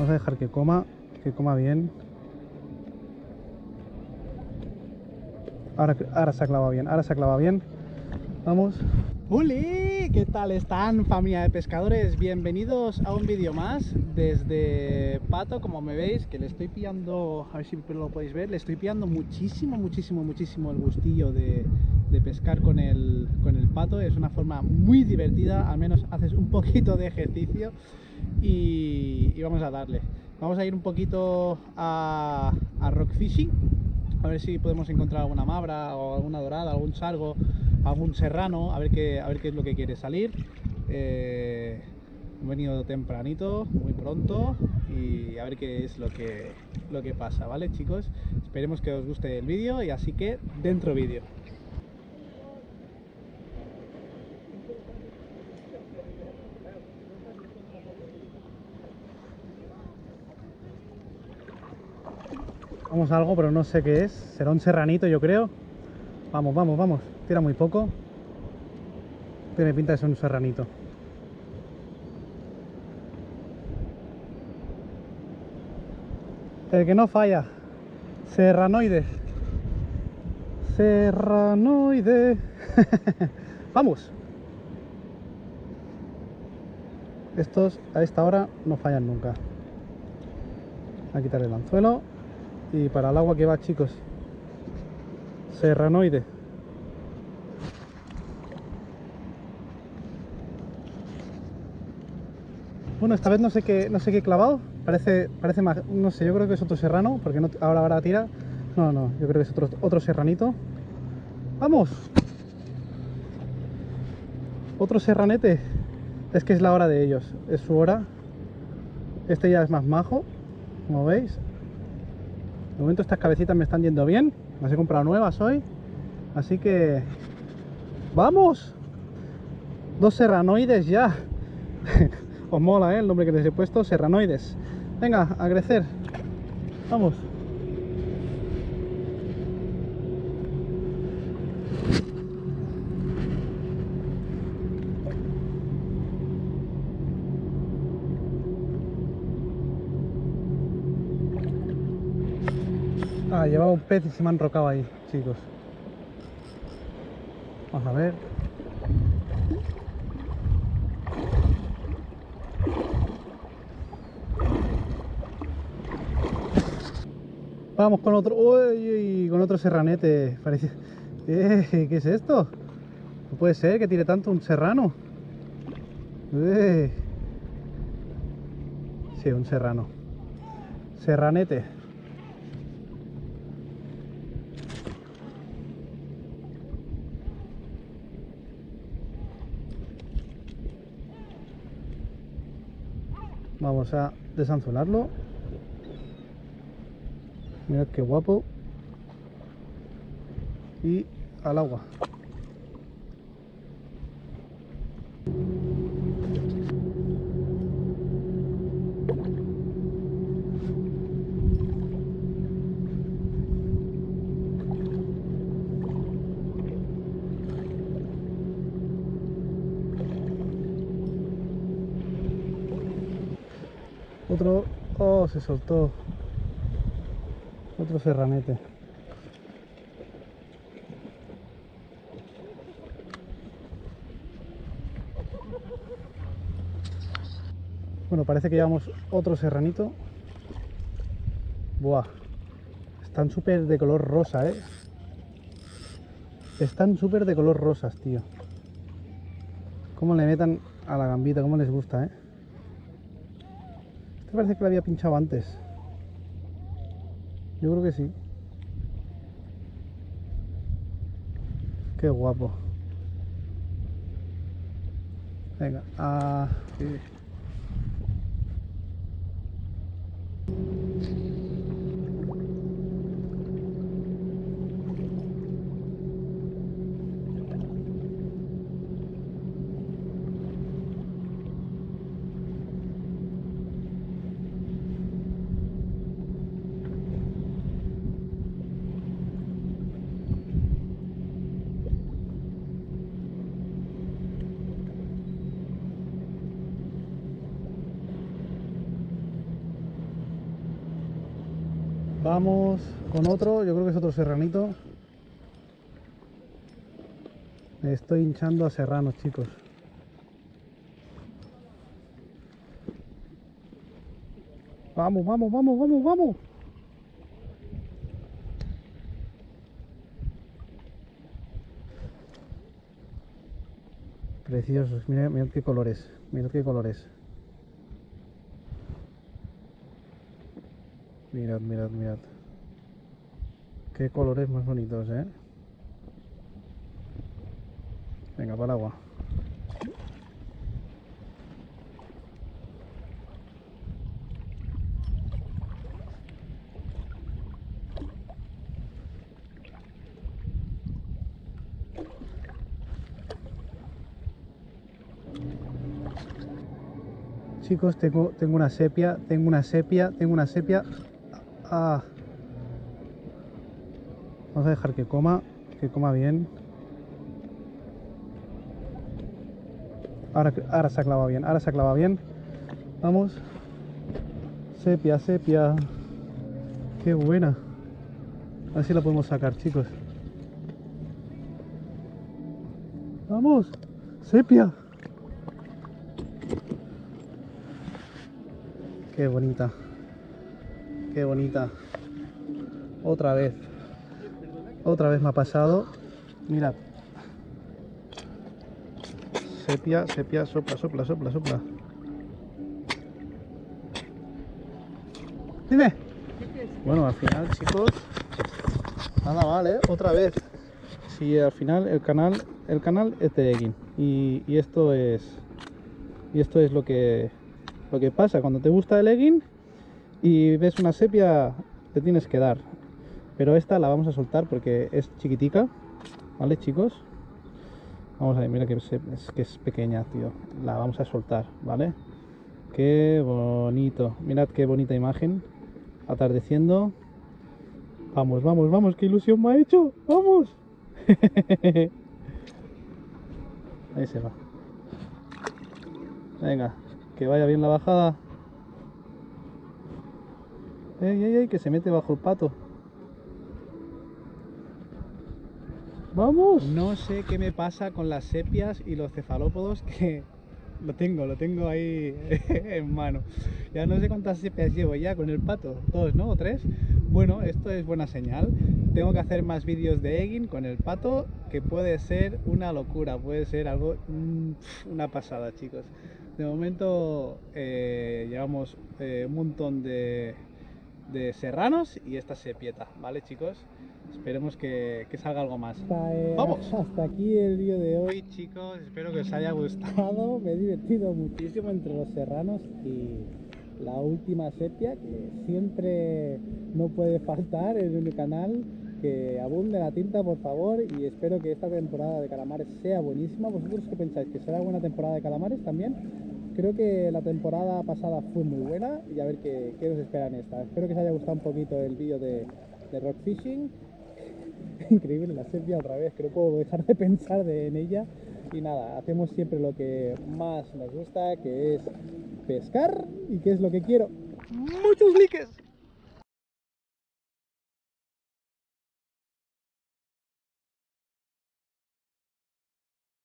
Vamos a dejar que coma bien. Ahora se ha clavado bien, ahora se ha clavado bien. Vamos. ¡Uli! ¿Qué tal están, familia de pescadores? Bienvenidos a un vídeo más desde Pato. Como me veis, que le estoy pillando, a ver si lo podéis ver, le estoy pillando muchísimo el gustillo de pescar con el pato. Es una forma muy divertida, al menos haces un poquito de ejercicio y vamos a darle. Vamos a ir un poquito a rock fishing, a ver si podemos encontrar alguna mabra o alguna dorada, algún sargo, algún serrano, a ver qué es lo que quiere salir. He venido tempranito, muy pronto, y a ver qué es lo que pasa, ¿vale, chicos? Esperemos que os guste el vídeo, y así que dentro vídeo. Vamos a algo, pero no sé qué es. Será un serranito, yo creo. Vamos, vamos, vamos. Tira muy poco. Tiene pinta de ser un serranito. El que no falla. Serranoide. Serranoide. Vamos. Estos a esta hora no fallan nunca. Voy a quitar el anzuelo. Y para el agua que va, chicos. Serranoide. Bueno, esta vez no sé qué he clavado. Parece más, no sé, yo creo que es otro serrano, porque no, ahora tira. No, yo creo que es otro serranito. ¡Vamos! Otro serranete. Es que es la hora de ellos, es su hora. Este ya es más majo, como veis. De momento estas cabecitas me están yendo bien. Las he comprado nuevas hoy. Así que... ¡vamos! Dos serranoides ya. Os mola, el nombre que les he puesto, serranoides. Venga, a crecer. Vamos. Ah, llevaba un pez y se me ha enrocado ahí, chicos. Vamos a ver. Vamos con otro. Uy, con otro serranete. Parece... ¿Qué es esto? No puede ser que tire tanto un serrano. Sí, un serrano. Serranete. Vamos a desanzularlo. Mirad qué guapo. Y al agua. Otro... oh, se soltó. Otro serranete. Bueno, parece que llevamos otro serranito. Buah. Están súper de color rosa, Están súper de color rosas, tío. Cómo le metan a la gambita, cómo les gusta, Este parece que lo había pinchado antes. Yo creo que sí. Qué guapo. Venga, sí. Vamos con otro, yo creo que es otro serranito. Me estoy hinchando a serranos, chicos. Vamos, vamos, vamos, vamos, vamos. Preciosos, mirad, mirad qué colores, mirad qué colores. Mirad, mirad, mirad. Qué colores más bonitos, ¿eh? Venga, para el agua. Chicos, tengo una sepia, tengo una sepia, tengo una sepia. Ah. Vamos a dejar que coma bien. Ahora se ha clavado bien, ahora se ha clavado bien. Vamos. Sepia, sepia. Qué buena. A ver si la podemos sacar, chicos. Vamos. Sepia. Qué bonita. Qué bonita. Otra vez. Otra vez me ha pasado. Mirad. Sepia, sepia, sopla, sopla, sopla, sopla. Dime. Bueno, al final, chicos, nada mal, ¿eh? Otra vez. Sí, al final el canal es de Egging. Y esto es lo que pasa cuando te gusta el Egging y ves una sepia, te tienes que dar. Pero esta la vamos a soltar porque es chiquitica, ¿vale, chicos? Vamos a ver, mira que es pequeña, tío. La vamos a soltar, ¿vale? Qué bonito. Mirad qué bonita imagen. Atardeciendo. Vamos, vamos, vamos. ¡Qué ilusión me ha hecho! ¡Vamos! Ahí se va. Venga, que vaya bien la bajada. ¡Ey, ey, ey! Que se mete bajo el pato. ¡Vamos! No sé qué me pasa con las sepias y los cefalópodos, que lo tengo ahí en mano. Ya no sé cuántas sepias llevo ya con el pato. 2, ¿no? ¿O 3? Bueno, esto es buena señal. Tengo que hacer más vídeos de Egging con el pato, que puede ser una locura, puede ser algo, una pasada, chicos. De momento llevamos un montón de serranos y esta sepieta, ¿vale, chicos? Esperemos que salga algo más. ¡Vamos! Hasta aquí el vídeo de hoy, chicos. Espero que os haya gustado. Me he divertido muchísimo entre los serranos y la última sepia, que siempre no puede faltar en el canal. Que abunde la tinta, por favor, y espero que esta temporada de calamares sea buenísima. ¿Vosotros qué pensáis? ¿Que será buena temporada de calamares también? Creo que la temporada pasada fue muy buena y a ver qué nos espera en esta. Espero que os haya gustado un poquito el vídeo de rock fishing. Increíble la sepia otra vez, que no puedo dejar de pensar en ella. Y nada, hacemos siempre lo que más nos gusta, que es pescar, y que es lo que quiero. ¡Muchos likes!